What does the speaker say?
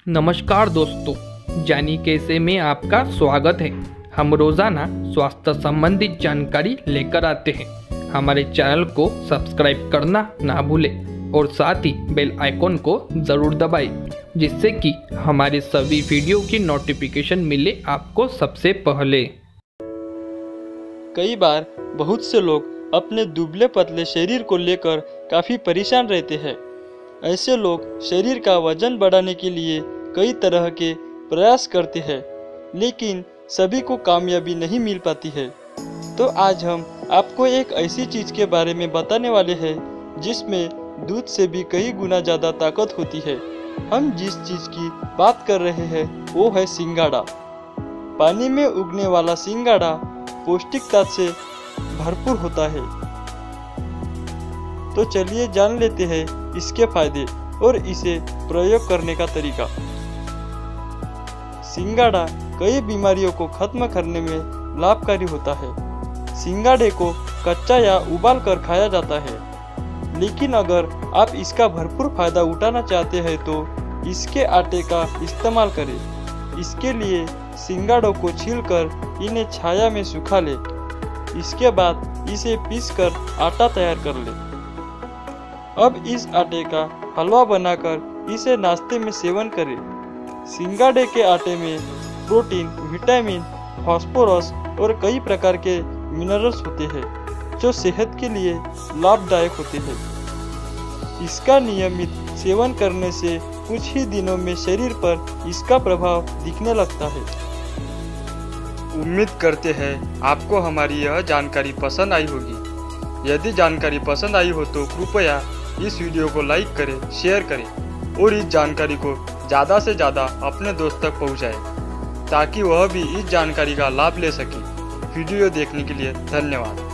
नमस्कार दोस्तों, जानी कैसे में आपका स्वागत है। हम रोज़ाना स्वास्थ्य संबंधित जानकारी लेकर आते हैं। हमारे चैनल को सब्सक्राइब करना ना भूलें और साथ ही बेल आइकॉन को ज़रूर दबाएं, जिससे कि हमारे सभी वीडियो की नोटिफिकेशन मिले आपको सबसे पहले। कई बार बहुत से लोग अपने दुबले पतले शरीर को लेकर काफ़ी परेशान रहते हैं। ऐसे लोग शरीर का वजन बढ़ाने के लिए कई तरह के प्रयास करते हैं, लेकिन सभी को कामयाबी नहीं मिल पाती है। तो आज हम आपको एक ऐसी चीज़ के बारे में बताने वाले हैं जिसमें दूध से भी कई गुना ज़्यादा ताकत होती है। हम जिस चीज़ की बात कर रहे हैं वो है सिंघाड़ा। पानी में उगने वाला सिंघाड़ा पौष्टिकता से भरपूर होता है। तो चलिए जान लेते हैं इसके फायदे और इसे प्रयोग करने का तरीका। सिंघाड़ा कई बीमारियों को खत्म करने में लाभकारी होता है। सिंघाड़े को कच्चा या उबाल कर खाया जाता है, लेकिन अगर आप इसका भरपूर फायदा उठाना चाहते हैं तो इसके आटे का इस्तेमाल करें। इसके लिए सिंघाड़ों को छीलकर इन्हें छाया में सुखा लें। इसके बाद इसे पीसकर आटा तैयार कर लें। अब इस आटे का हलवा बनाकर इसे नाश्ते में सेवन करें। सिंघाड़े के आटे में प्रोटीन, विटामिन, फास्फोरस और कई प्रकार के मिनरल्स होते हैं जो सेहत के लिए लाभदायक होते हैं। इसका नियमित सेवन करने से कुछ ही दिनों में शरीर पर इसका प्रभाव दिखने लगता है। उम्मीद करते हैं आपको हमारी यह जानकारी पसंद आई होगी। यदि जानकारी पसंद आई हो तो कृपया इस वीडियो को लाइक करें, शेयर करें और इस जानकारी को ज़्यादा से ज़्यादा अपने दोस्त तक पहुंचाएं, ताकि वह भी इस जानकारी का लाभ ले सके। वीडियो देखने के लिए धन्यवाद।